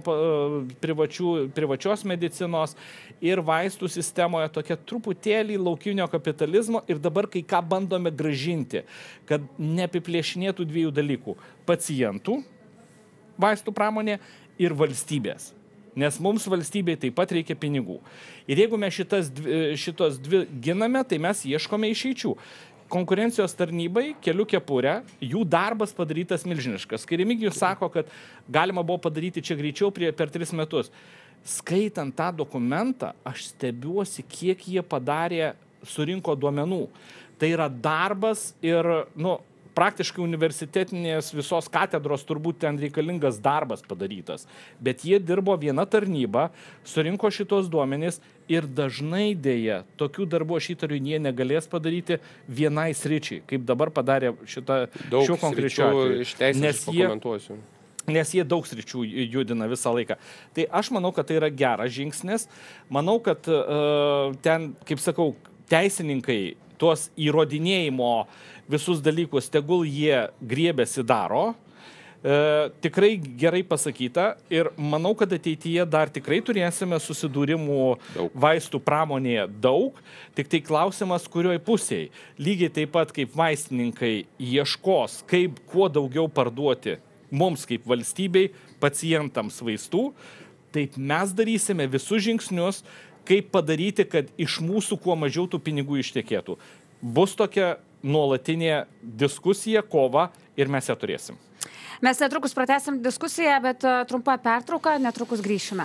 privačios medicinos, ir vaistų sistemoje tokia truputėlį laukinio kapitalizmo ir dabar kai ką bandome grąžinti, kad neapiplėšinėtų 2 dalykų – pacientų, vaistų pramonė ir valstybės. Nes mums valstybei taip pat reikia pinigų. Ir jeigu mes šitos 2 giname, tai mes ieškome išeičių. konkurencijos tarnybai, kelių kepurę, jų darbas padarytas milžiniškas. Kai Remigijus sako, kad galima buvo padaryti čia greičiau per 3 metus. Skaitant tą dokumentą, aš stebiuosi, kiek jie padarė, surinko duomenų. Tai yra darbas ir, praktiškai universitetinės visos katedros turbūt ten reikalingas darbas padarytas. Bet jie dirbo viena tarnyba, surinko šitos duomenys ir dažnai dėja tokių darbų aš įtariu jie negalės padaryti vienai sričiai, kaip dabar padarė šiuo konkrečiu atveju. Nes jie daug sričių judina visą laiką. Tai aš manau, kad tai yra geras žingsnis. Manau, kad ten, kaip sakau, teisininkai tuos įrodinėjimo visus dalykus, tegul jie griebėsi daro. Tikrai gerai pasakyta ir manau, kad ateityje dar tikrai turėsime susidūrimų vaistų pramonėje daug, tik tai klausimas, kurioj pusėje. Lygiai taip pat kaip vaistininkai ieškos, kaip kuo daugiau parduoti mums kaip valstybei, pacientams vaistų, taip mes darysime visus žingsnius, kaip padaryti, kad iš mūsų kuo mažiau tų pinigų ištekėtų. Bus tokia nuolatinė diskusija, kova ir mes ją turėsim. Mes netrukus pratęsim diskusiją, bet trumpa pertrauka, netrukus grįšime.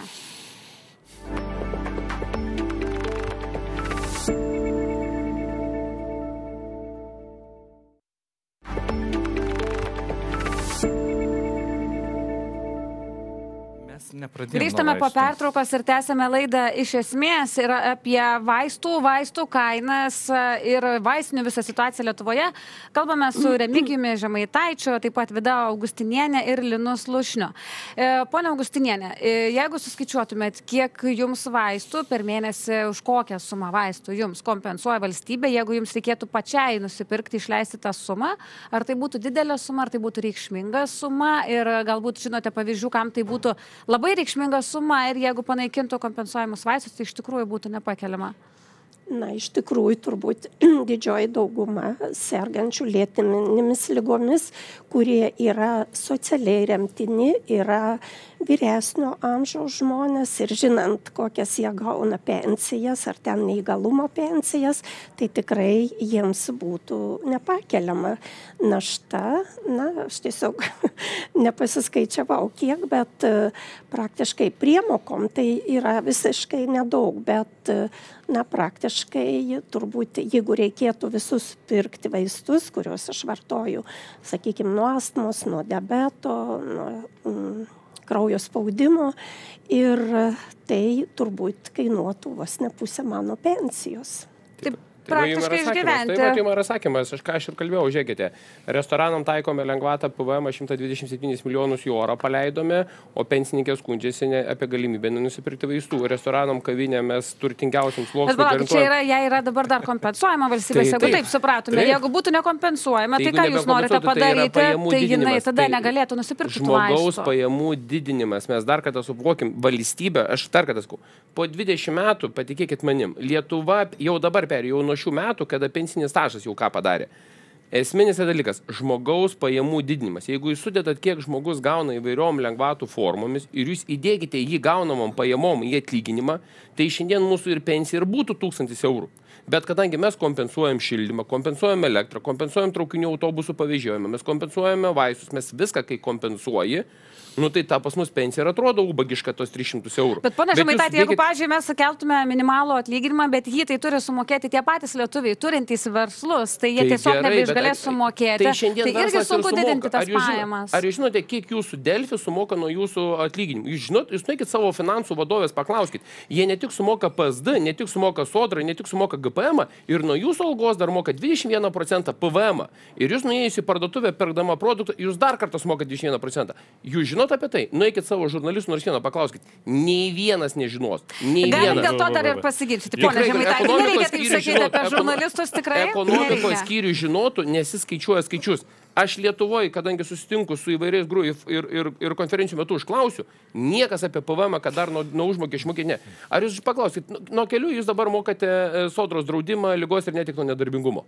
Grįžtame po pertraukos ir tęsime laidą iš esmės ir apie vaistų kainas ir vaistinių visą situaciją Lietuvoje. Kalbame su Remigijumi Žemaitaičiu, taip pat Vida Augustinienė ir Linu Slušniu. Pone Augustinienė, jeigu suskaičiuotumėt, kiek jums vaistų per mėnesį, už kokią sumą vaistų jums kompensuoja valstybė, jeigu jums reikėtų pačiai nusipirkti, išleisti tą sumą, ar tai būtų didelė suma, ar tai būtų reikšminga suma ir galbūt žinote pavyzdžių, kam tai būtų labai reikšminga suma ir jeigu panaikintų kompensuojamus vaistus, tai iš tikrųjų būtų nepakeliama. Na, iš tikrųjų, turbūt didžioji dauguma sergančių lėtinėmis ligomis, kurie yra socialiai remtini, yra vyresnio amžiaus žmonės ir žinant, kokias jie gauna pensijas ar ten neįgalumo pensijas, tai tikrai jiems būtų nepakeliama našta. Na, aš tiesiog nepasiskaičiavau kiek, bet praktiškai priemokom tai yra visiškai nedaug, bet praktiškai turbūt, jeigu reikėtų visus pirkti vaistus, kuriuos aš vartoju, sakykime, nuo astmos, nuo diabeto, nuo kraujo spaudimo, ir tai turbūt kainuotų vos ne pusę mano pensijos. Taip. Praktiškai išgyventi. Tai yra sakymas, ką aš ir kalbėjau, žiūrėkite, restoranam taikome lengvatą PVM 127 milijonus į orą paleidome, o pensininkė skundžiasi apie galimybę nusipirkti vaistų. Restoranam, kavinė mes turtingiausiams sluoksniui garantuojame. Čia yra dabar dar kompensuojama valstybės, jeigu taip supratome. Jeigu būtų nekompensuojama, tai ką jūs norite padaryti, tai jinai tada negalėtų nusipirkti tų vaistų. Žmogaus pajamų didinimas. Mes dar kartą suvokim, valstybė, aš dar kartą sakau, po 20 metų, patikėkit manim, Lietuva jau dabar perėjo nuo šių metų, kada pensinis stažas jau ką padarė. Esminis dalykas – žmogaus pajamų didinimas. Jeigu jūs sudedat, kiek žmogus gauna įvairiom lengvatų formomis ir jūs įdėkite jį gaunamom pajamom į atlyginimą, tai šiandien mūsų ir pensija ir būtų 1000 eurų. Bet kadangi mes kompensuojam šildymą, kompensuojam elektrą, kompensuojam traukinių autobusų pavėžiojimą, mes kompensuojame vaistus, mes viską, kai kompensuoji, tai ta pas mus pensija ir atrodo ubagiška tos 300 eurų. Bet pone Žemaitaitė, jeigu, pavyzdžiui, mes sukeltume minimalų atlyginimą, bet jį tai turi sumokėti tie patys lietuviai, turintys verslus, tai jie tiesiog nebeišgalės sumokėti. Tai irgi sunku didinti tas pajamas. Ar jūs žinote, kiek jūsų Delfi sumoka nuo jūsų atlyginimų? Jūs nueikit savo finansų vadovės, paklauskit. Jie ne tik sumoka PSD, ne tik sumoka Sodrą, ne tik sumoka GPM ir nuo jūsų algos dar moka 21% PVM. Ir jūs nuėjus į parduotuvę pirkdama produktą, jūs dar kartą sumoka 21%. Jūs žinot apie tai? Nueikit savo žurnalistų nors vieną, paklauskit. Nei vienas nežinos. Galim dėl to dar ir pasiginčyti. Pone Žemaitaitė, nereikia taip sakyti apie žurnalistus tikrai. Ekonomikos skyrių žinotų, nesiskaičiuoja skaičius. Aš Lietuvoje, kadangi susitinku su įvairiais ir konferencijų metu užklausiu, niekas apie PVM, kad dar nuo užmokesčio mokėti ne. Ar jūs paklausit, nuo kelių jūs dabar mokate sodros draudimą, ligos ir netikto nedarbingumo?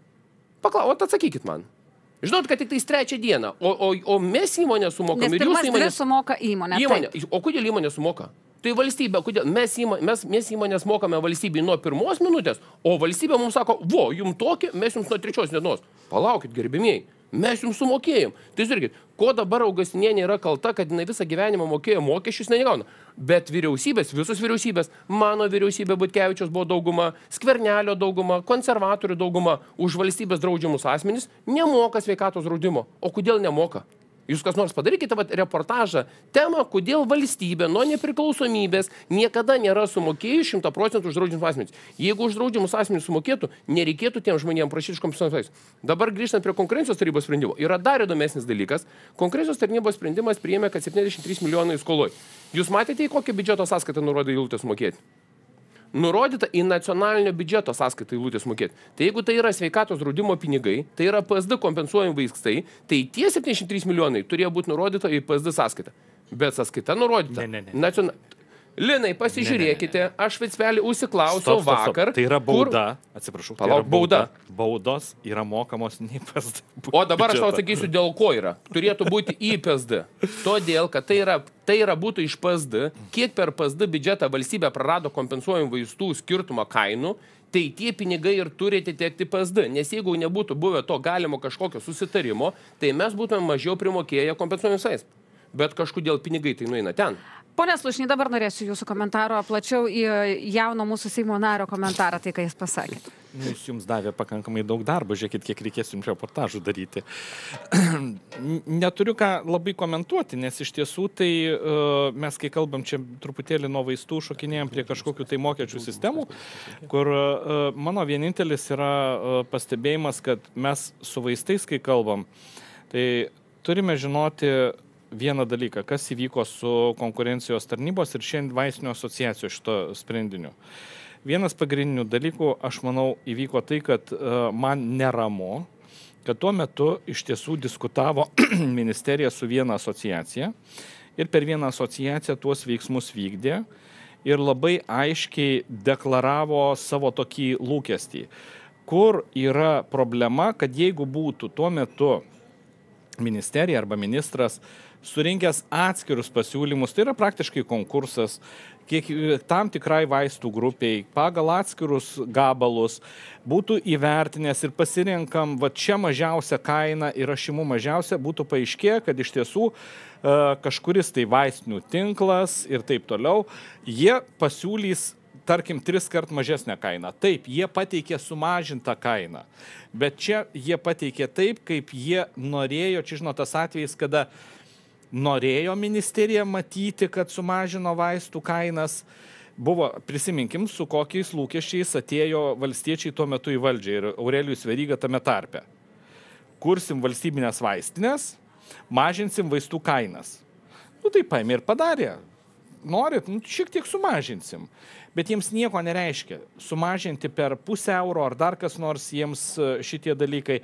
Atsakykit man. Žinot, kad tik tais 3 dieną, o mes įmonę sumokam ir jūs įmonė... Nes pirmas 2 sumoka įmonė. O kodėl įmonė sumoka? Tai valstybė, kodėl? Mes įmonės mokame valstybei nuo 1 minutės, o valstybė mums sako, jums tokį, mes jums nuo 3 dienos. Palaukit, gerbimieji, mes jums sumokėjom. Tai žiūrėkit, ko dabar Augustinienė yra kalta, kad jinai visą gyvenimą mokėjo mokesčius, negauna. Bet vyriausybės, visos vyriausybės, mano vyriausybė Butkevičiaus buvo dauguma, Skvernelio dauguma, konservatorių dauguma, už valstybės draudžiamus asmenys nemoka sveikatos draudimo. O kodėl nemoka? Jūs kas nors padarykite reportažą, temą, kodėl valstybė nuo nepriklausomybės niekada nėra sumokėjus 100% už draudžiamus asmenys. Jeigu už draudžiamus asmenys sumokėtų, nereikėtų tiem žmonėms prašyti kompensacijos. Dabar grįžtant prie konkurencijos tarybos sprendimo, yra dar įdomesnis dalykas. Konkurencijos tarnybos sprendimas priėmė, kad 73 milijonai skoloj. Jūs matėte, į kokią biudžeto sąskaitą nurodė eilutės mokėti? Nurodyta į nacionalinio biudžeto sąskaitą eilutės mokėti. Tai jeigu tai yra sveikatos draudimo pinigai, tai yra PSD kompensuojami vaistai, tai tie 73 milijonai turėjo būti nurodyta į PSD sąskaitą. Bet sąskaita nurodyta. Linai, pasižiūrėkite, aš Vicvelį užsiklausiau vakar. Tai yra bauda, atsiprašau, tai yra bauda. Baudos yra mokamos ne į PSD. O dabar aš tau sakysiu, dėl ko yra. Turėtų būti į PSD. Todėl, kad tai yra būtų iš PSD, kiek per PSD biudžetą valstybė prarado kompensuojamų vaistų skirtumą kainų, tai tie pinigai ir turi atitekti PSD. Nes jeigu nebūtų buvę to galimo kažkokio susitarimo, tai mes būtume mažiau primokėję kompensuojamiems vaistams. Bet kažkodėl pinigai tai nueina ten. Pone Slušny, dabar norėsiu jūsų komentaro plačiau į jauno mūsų Seimo nario komentarą, tai ką jis pasakė. Jis jums davė pakankamai daug darbo, žiūrėkit, kiek reikės jums reportažų daryti. Neturiu ką labai komentuoti, nes iš tiesų tai mes, kai kalbam čia truputėlį nuo vaistų, šokinėjom prie kažkokių tai mokesčių sistemų, kur mano vienintelis yra pastebėjimas, kad mes su vaistais, kai kalbam, tai turime žinoti vieną dalyką, kas įvyko su konkurencijos tarnybos ir šiandien vaistinių asociacijos šito sprendiniu. Vienas pagrindinių dalykų, aš manau, įvyko tai, kad man neramu, kad tuo metu iš tiesų diskutavo ministerija su viena asociacija ir per vieną asociaciją tuos veiksmus vykdė ir labai aiškiai deklaravo savo tokį lūkestį, kur yra problema, kad jeigu būtų tuo metu ministerija arba ministras surinkęs atskirus pasiūlymus, tai yra praktiškai konkursas, tam tikrai vaistų grupiai, pagal atskirus gabalus, būtų įvertinęs ir pasirinkam, va čia mažiausia kaina ir rašymų mažiausia, būtų paaiškėję, kad iš tiesų kažkuris tai vaistinių tinklas ir taip toliau, jie pasiūlys tarkim 3 kart mažesnę kainą. Taip, jie pateikė sumažintą kainą, bet čia jie pateikė taip, kaip jie norėjo, čia žinot tas atvejis, kada norėjo ministerija matyti, kad sumažino vaistų kainas. Buvo, prisiminkim, su kokiais lūkesčiais atėjo valstiečiai tuo metu į valdžią ir Aurelijus Veryga tame tarpe. Kursim valstybinės vaistinės, mažinsim vaistų kainas. Tai paėmė ir padarė. Norit, šiek tiek sumažinsim. Bet jiems nieko nereiškia. Sumažinti per €0,5 ar dar kas nors jiems šitie dalykai.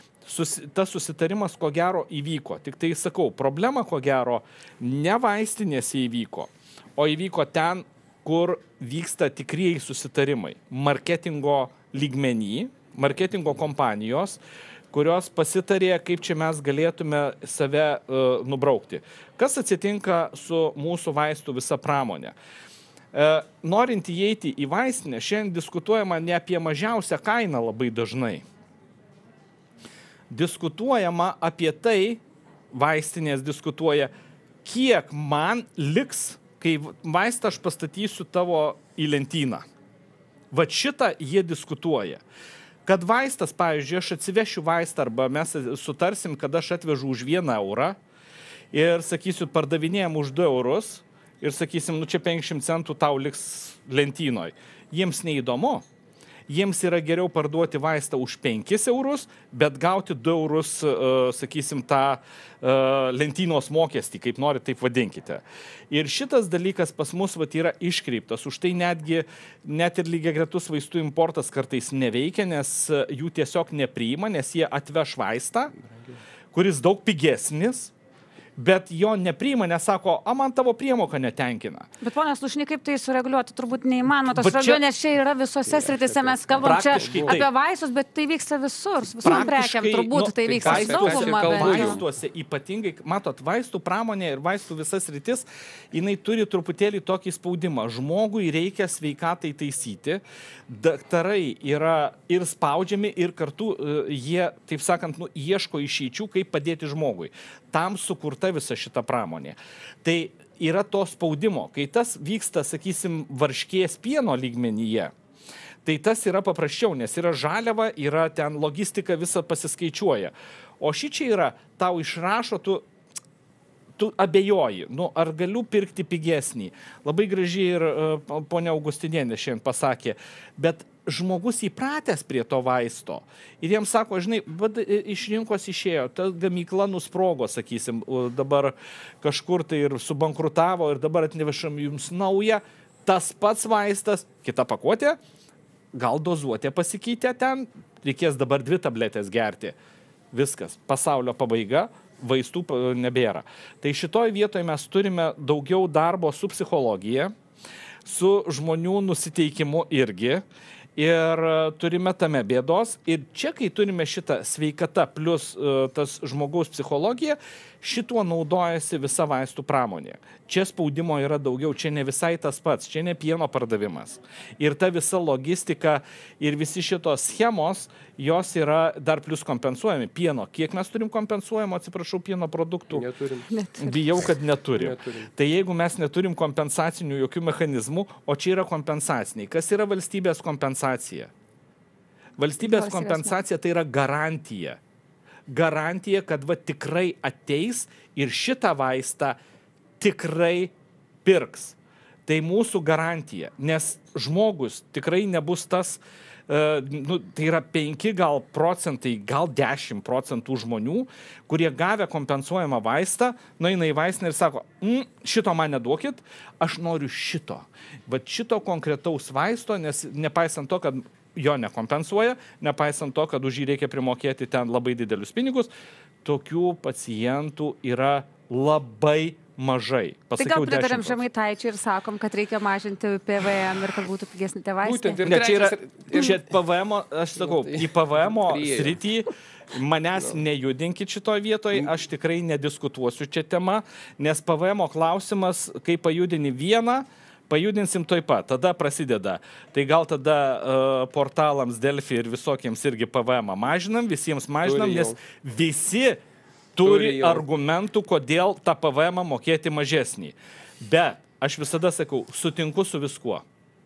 Tas susitarimas ko gero įvyko. Tik tai sakau, problema ko gero ne vaistinėse įvyko, o įvyko ten, kur vyksta tikrieji susitarimai. Marketingo lygmenį, marketingo kompanijos, kurios pasitarė, kaip čia mes galėtume save nubraukti. Kas atsitinka su mūsų vaistų visa pramonė? Norint įeiti į vaistinę, šiandien diskutuojama ne apie mažiausią kainą labai dažnai. Diskutuojama apie tai, vaistinės diskutuoja, kiek man liks, kai vaistą aš pastatysiu tavo į lentyną. Va šitą jie diskutuoja. Kad vaistas, pavyzdžiui, aš atsivešiu vaistą arba mes sutarsim, kad aš atvežu už €1 ir, sakysiu, pardavinėjam už €2 ir sakysim, čia 50 centų tau liks lentynoj. Jiems neįdomu. Jiems yra geriau parduoti vaistą už 5 eurus, bet gauti 2 eurus, sakysim, tą lentynos mokestį, kaip nori, taip vadinkite. Ir šitas dalykas pas mus yra iškreiptas. Už tai net ir lygiagretus vaistų importas kartais neveikia, nes jų tiesiog nepriima, nes jie atveš vaistą, kuris daug pigesnis. bet jo nepriima, nesako, man tavo priemoka netenkina. Bet ponas Slušny, kaip tai sureguliuoti, turbūt neįmanoma to sureguliuoti, nes čia yra visose sritise, mes kalbam čia apie vaistus, bet tai vyksta visur, visom prekiam turbūt tai vyksta daugumą. Vaistuose ypatingai, matot, vaistų pramonė ir vaistų visas rytis, jinai turi truputėlį tokį spaudimą. Žmogui reikia sveikatai taisyti, daktarai yra ir spaudžiami, ir kartu jie, taip sakant, ieško išeičių, kaip padėti žmogui. Tam sukurta visa šita pramonė. Tai yra to spaudimo. Kai tas vyksta, sakysim, varškės pieno lygmenyje, tai tas yra paprasčiau, nes yra žaliava, yra ten logistika, visą pasiskaičiuoja. O šičia yra, tau išrašo, tu abejoji, ar galiu pirkti pigesnį. Labai gražiai ir ponia Augustinienė šiandien pasakė, bet žmogus įpratęs prie to vaisto. Ir jiems sako, žinai, iš rinkos išėjo, ta gamykla nusprogo, sakysim, dabar kažkur tai ir subankrutavo ir dabar atnešam jums naują, tas pats vaistas, kita pakuotė, gal dozuotė pasikeitė ten, reikės dabar 2 tabletės gerti. Viskas, pasaulio pabaiga, vaistų nebėra. Tai šitoj vietoje mes turime daugiau darbo su psichologija, su žmonių nusiteikimu irgi ir turime tame bėdos. Ir čia, kai turime šitą sveikata plus tas žmogaus psichologija, šituo naudojasi visa vaistų pramonė. Čia spaudimo yra daugiau, čia ne visai tas pats, čia ne pieno pardavimas. Ir ta visa logistika ir visi šitos schemos, jos yra dar plus kompensuojami. Pieno, kiek mes turim kompensuojamo, atsiprašau, pieno produktų? Neturim. Bijau, kad neturim. Tai jeigu mes neturim kompensacinių jokių mechanizmų, o čia yra kompensaciniai. Kas yra valstybės kompensacija? Valstybės kompensacija tai yra garantija. Garantija, kad tikrai ateis ir šitą vaistą tikrai pirks. Tai mūsų garantija, nes žmogus tikrai nebus tas, tai yra 5 gal procentai, gal 10 procentų žmonių, kurie gavę kompensuojamą vaistą, nueina į vaistinę ir sako, šito man neduokit, aš noriu šito. Vat šito konkretaus vaisto, nes nepaisant to, kad jo nekompensuoja, nepaisant to, kad už jį reikia primokėti ten labai didelius pinigus, tokių pacientų yra labai mažai. Tai gal pritarėm Žemaitaičiui ir sakom, kad reikia mažinti PVM ir kad būtų pigesni tie vaistai? Čia PVM, aš sakau, į PVM sritį manęs nejudinkit šitoj vietoj, aš tikrai nediskutuosiu čia tema, nes PVM klausimas, kai pajudini vieną, pajudinsim toj pat, tada prasideda. Tai gal tada portalams Delfi ir visokiems irgi PVM mažinam, visiems mažinam, nes visi turi argumentų, kodėl tą PVM mokėti mažesnį. Bet aš visada sakau, sutinku su viskuo.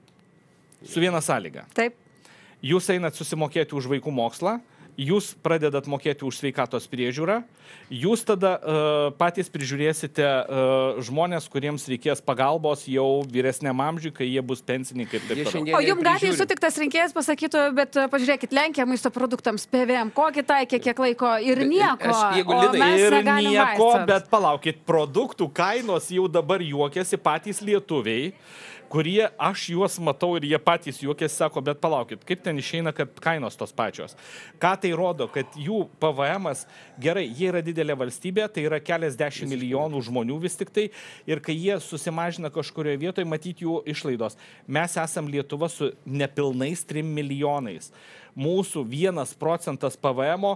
Su viena sąlyga. Taip. Jūs einat susimokėti už vaikų mokslą, jūs pradedat mokėti už sveikatos priežiūrą, jūs tada patys prižiūrėsite žmonės, kuriems reikės pagalbos jau vyresniam amžiui, kai jie bus pensininkai. O jums gatvėje sutiktas rinkėjas pasakytų, bet pažiūrėkit, Lenkija maisto produktams PVM, kokį taikė, kiek laiko ir nieko. Ir nieko, bet palaukit, produktų kainos jau dabar juokiasi patys lietuviai, kurie aš juos matau ir jie patys juokėsi, sako, bet palaukit, kaip ten išeina, kad kainos tos pačios. Ką tai rodo, kad jų PVM-as, gerai, jie yra didelė valstybė, tai yra keliasdešimt milijonų žmonių vis tik tai, ir kai jie susimažina kažkurioje vietoje, matyti jų išlaidos. Mes esam Lietuva su nepilnais 3 milijonais. Mūsų 1% PVM-o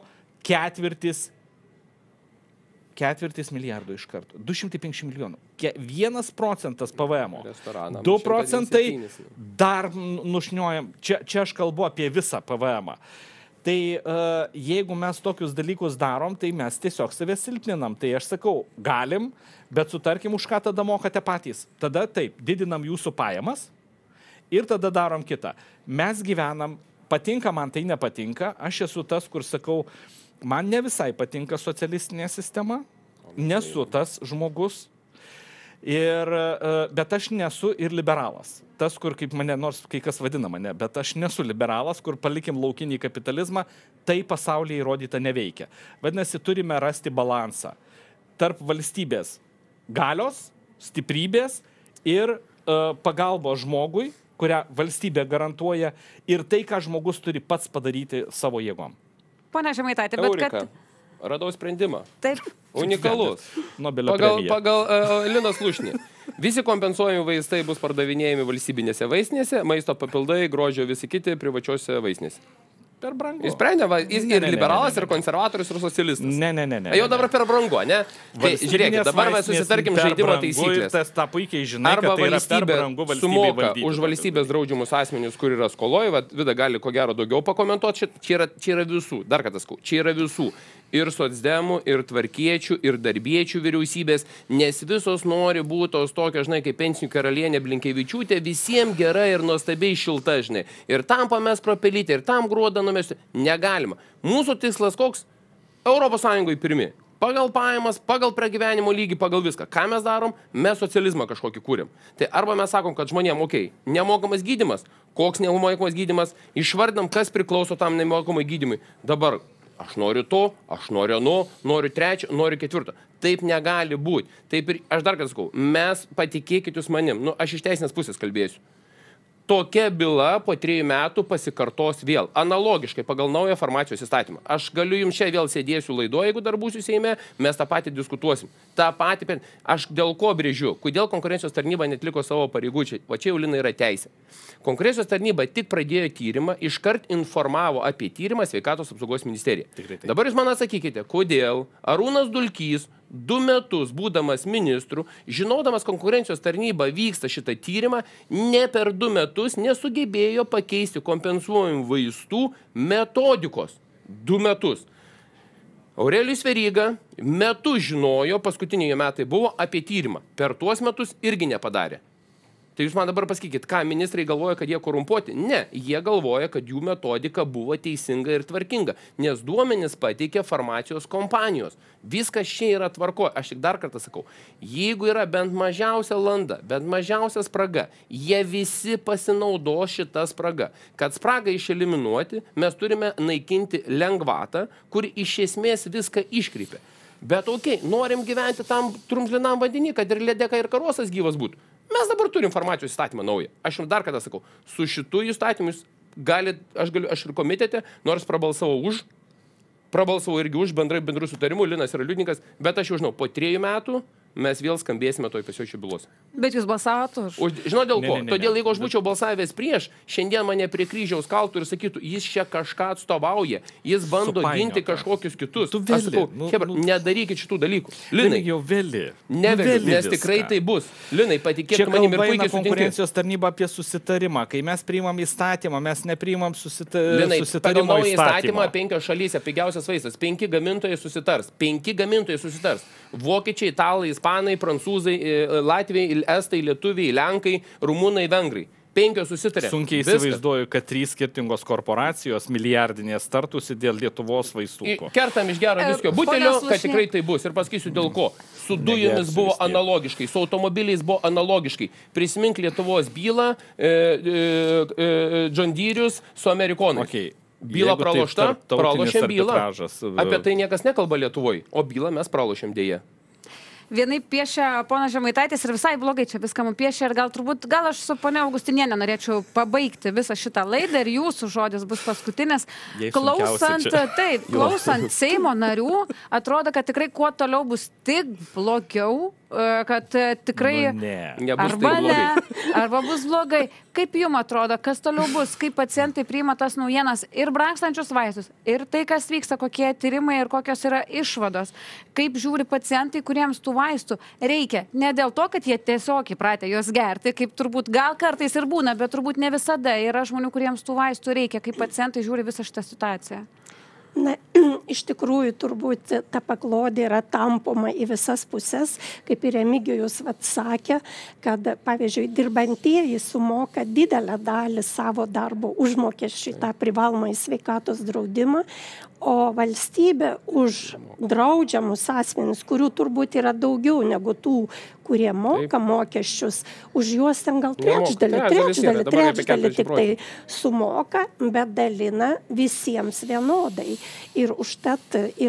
ketvirtis milijardų iš karto. 250 milijonų. 1% PVM. 2 procentai dar nušniuojam. Čia aš kalbu apie visą PVM. Tai jeigu mes tokius dalykus darom, tai mes tiesiog save silpninam. Tai aš sakau, galim, bet sutarkim, už ką tada mokate patys. Tada taip, didinam jūsų pajamas ir tada darom kitą. Mes gyvenam, patinka man, tai nepatinka. Aš esu tas, kur sakau, man ne visai patinka socialistinė sistema, nesu tas žmogus, bet aš nesu ir liberalas. Tas, kur kaip mane, nors kai kas vadina mane, bet aš nesu liberalas, kur palikim laukinį kapitalizmą, tai pasaulyje įrodyta neveikia. Vadinasi, turime rasti balansą tarp valstybės galios, stiprybės ir pagalbos žmogui, kurią valstybė garantuoja, ir tai, ką žmogus turi pats padaryti savo jėgom. Pone Žemaitaitė, bet kad... Radau sprendimą. Taip. Unikalus. Nobelio premija. Pagal Linas Lušnį. Visi kompensuojami vaistai bus pardavinėjami valstybinėse vaistinėse, maisto papildai, grožio visi kiti privačiose vaistinėse. Per brangu. Jis sprendė, jis ir liberalas, ir konservatorius, ir socialistas. Ne. Jau dabar per brangu, ne? Tai žiūrėkit, dabar mes susitarkim žaidimo taisyklės. Ta puikiai žinai, arba kad tai yra per brangu valstybė valstybei sumoka valdyti. už valstybės draudžiamus asmenius, kur yra skoloj, Vida gali ko gero daugiau pakomentuoti, čia yra visų, dar kartą sakau, čia yra visų. Ir socdemų, ir tvarkiečių, ir darbiečių vyriausybės, nes visos nori būti tos tokios, žinai, kaip pensijų karalienė Blinkevičiūtė, visiems gera ir nuostabiai šilta, žinai. Ir tam pames propelytė, ir tam gruodą numesti. Negalima. Mūsų tikslas koks? Europos Sąjungoje pirmi. Pagal pajamas, pagal pragyvenimo lygį, pagal viską. Ką mes darom? Mes socializmą kažkokį kūrėm. Tai arba mes sakom, kad žmonėm, nemokamas gydymas. Koks nemokamas gydymas? Išvardinam, kas priklauso tam nemokamai gydymui. Dabar aš noriu to, aš noriu noriu trečio, noriu ketvirto. Taip negali būti. Taip ir aš dar kad sakau, mes patikėkit jūs manim. Aš iš teisinės pusės kalbėsiu. Tokia byla po 3 metų pasikartos vėl. Analogiškai pagal naują farmacijos įstatymą. Aš galiu jums čia vėl sėdėsiu laidoje, jeigu dar būsiu Seime, mes tą patį diskutuosim. Aš dėl ko brėžiu? Kodėl konkurencijos tarnyba netliko savo pareigų? Va čia jau Lina yra teisė. Konkurencijos tarnyba tik pradėjo tyrimą, iškart informavo apie tyrimą Sveikatos apsaugos ministerija. Dabar jūs man atsakykite, kodėl Arūnas Dulkys 2 metus būdamas ministru, žinodamas konkurencijos tarnybą vyksta šitą tyrimą, ne per 2 metus nesugebėjo pakeisti kompensuojamų vaistų metodikos. 2 metus. Aurelijus Veryga metus žinojo, paskutiniai metai buvo apie tyrimą. Per tuos metus irgi nepadarė. Tai jūs man dabar pasakykit, ką ministrai galvoja, kad jie korumpuoti? Ne, jie galvoja, kad jų metodika buvo teisinga ir tvarkinga, nes duomenis pateikė farmacijos kompanijos. Viskas čia yra tvarko. Aš tik dar kartą sakau, jeigu yra bent mažiausia landa, bent mažiausia spraga, jie visi pasinaudo šitą spragą. Kad spragą išeliminuoti, mes turime naikinti lengvatą, kuri iš esmės viską iškreipia. Bet norim gyventi tam trumslinam vandenį, kad ir ledeka ir karosas gyvas būtų. Mes dabar turim farmacijos įstatymą naują. Aš jums dar kada sakau, su šitu įstatymu jūs aš ir komitete, nors prabalsavau irgi už bendrų sutarimų, Linas yra liudininkas, bet aš jau žinau, po 3 metų mes vėl skambėsime toj pasiočių bylos. Bet jūs balsavote už? Žinau dėl ko? Todėl, jeigu aš būčiau balsavęs prieš, šiandien mane prie kryžiaus kaltų ir sakytų, jis čia kažką atstovauja, jis bando ginti kažkokius kitus. Aš sakau, nedarykit šitų dalykų. Linai, jau vėli. Nevėli, nes tikrai tai bus. Linai, patikėkit manim ir puikiai sutinki. Konkurencijos tarnyba apie susitarimą. Kai mes priimam įstatymą, mes nepriimam Linai, susitarimo pagal naują įstatymą. 5 šalyse pigiausias vaistas. 5 gamintojai susitars. Vokiečiai, italai, ispanai, prancūzai, latviai, estai, lietuviai, lenkai, rumunai, vengrai. 5 susitarė. Sunkiai įsivaizduoju, kad 3 skirtingos korporacijos milijardinės tartusi dėl Lietuvos vaistų. Kertam iš gero viskio butelio, kad tikrai tai bus. Ir pasakysiu dėl ko. Su dujomis buvo analogiškai, su automobiliais buvo analogiškai. Prisimink Lietuvos bylą, John Deere'us su amerikonais. Byla pralošta, pralošėm bylą. Apie tai niekas nekalba Lietuvoje, o bylą mes pralošėm dėje. Vienai piešia ponas Žemaitaitis ir visai blogai čia viską man piešia ir gal aš su ponia Augustinienė norėčiau pabaigti visą šitą laidą ir jūsų žodis bus paskutinis. Klausant Seimo narių, atrodo, kad tikrai kuo toliau bus tik blogiau, kad tikrai arba bus blogai. Kaip jums atrodo, kas toliau bus, kaip pacientai priima tas naujienas ir brangstančius vaistus, ir tai, kas vyksta, kokie tyrimai ir kokios yra išvados, kaip žiūri pacientai, kuriems tų vaistų reikia. Ne dėl to, kad jie tiesiog įpratę juos gerti, kaip turbūt gal kartais ir būna, bet turbūt ne visada yra žmonių, kuriems tų vaistų reikia, kaip pacientai žiūri visą šitą situaciją. Na, iš tikrųjų, turbūt ta paklodė yra tampoma į visas pusės, kaip ir Remigijus sakė, kad, pavyzdžiui, dirbantieji sumoka didelę dalį savo darbo užmokesčių tą privalomąjį sveikatos draudimą, o valstybė už draudžiamus asmenis, kurių turbūt yra daugiau negu tų, kurie moka mokesčius, už juos ten gal trečdalį tik tai sumoka, bet dalina visiems vienodai. Ir užtat ir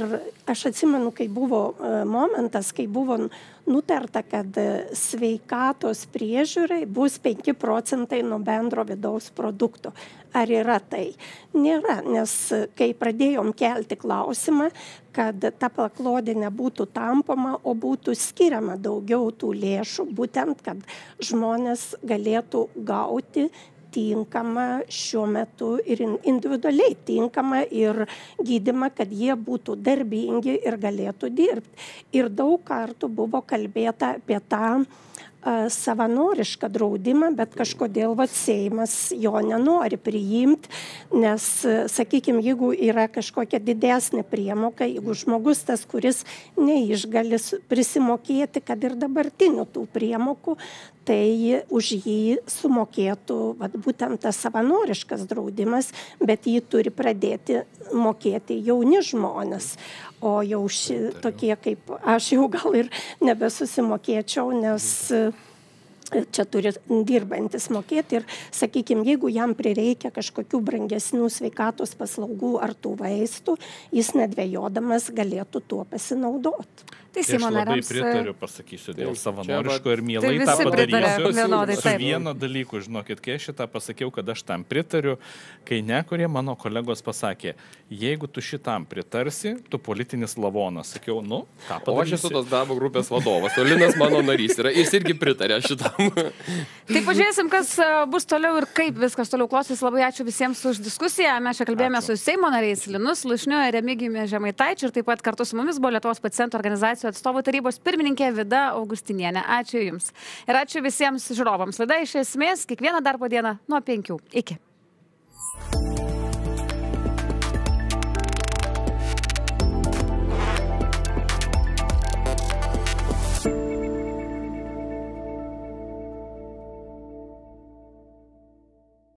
aš atsimenu, kai buvo momentas, kai buvo nutarta, kad sveikatos priežiūrai bus 5% nuo bendro vidaus produkto. Ar yra tai? Nėra, nes kai pradėjom kelti klausimą, kad ta paklodė nebūtų tampoma, o būtų skiriama daugiau tų lėšų, būtent, kad žmonės galėtų gauti tinkamą šiuo metu ir individualiai tinkamą ir gydymą, kad jie būtų darbingi ir galėtų dirbti. Ir daug kartų buvo kalbėta apie tą savanorišką draudimą, bet kažkodėl Seimas jo nenori priimti, nes, sakykime, jeigu yra kažkokia didesnė priemoka, jeigu žmogus tas, kuris neišgali prisimokėti, kad ir dabartinių tų priemokų, tai už jį sumokėtų būtent tas savanoriškas draudimas, bet jį turi pradėti mokėti jauni žmonės. O jau tokie kaip aš jau gal ir nebesusimokėčiau, nes čia turi dirbantis mokėti ir, sakykime, jeigu jam prireikia kažkokių brangesnių sveikatos paslaugų ar tų vaistų, jis nedvejodamas galėtų tuo pasinaudoti. Tai Seimo nariams... Aš labai pritariu, pasakysiu, dėl savanoriško ir mielai tą padarysiu. Su vieno dalyku, žinokit, kai aš šitą pasakiau, kad aš tam pritariu, kai kurie mano kolegos pasakė, jeigu tu šitam pritarsi, tu politinis lavonas. Sakiau, ką padarysi? O aš esu tos darbo grupės vadovas, o Linas mano narys yra, jis irgi pritarė šitam. Tai pažiūrėsim, kas bus toliau ir kaip viskas toliau klostys. Labai ačiū visiems už diskusiją. Mes čia kalbėjome su Seimo nariais Linu Slušniu ir Remigijumi Žemaitaičiu ir taip pat kartu su mumis buvo Lietuvos pacientų organizacijų atstovų tarybos pirmininkė Vida Augustinienė. Ačiū Jums. Ir ačiū visiems žiūrovams. Laida iš esmės kiekvieną darbo dieną nuo 5. Iki.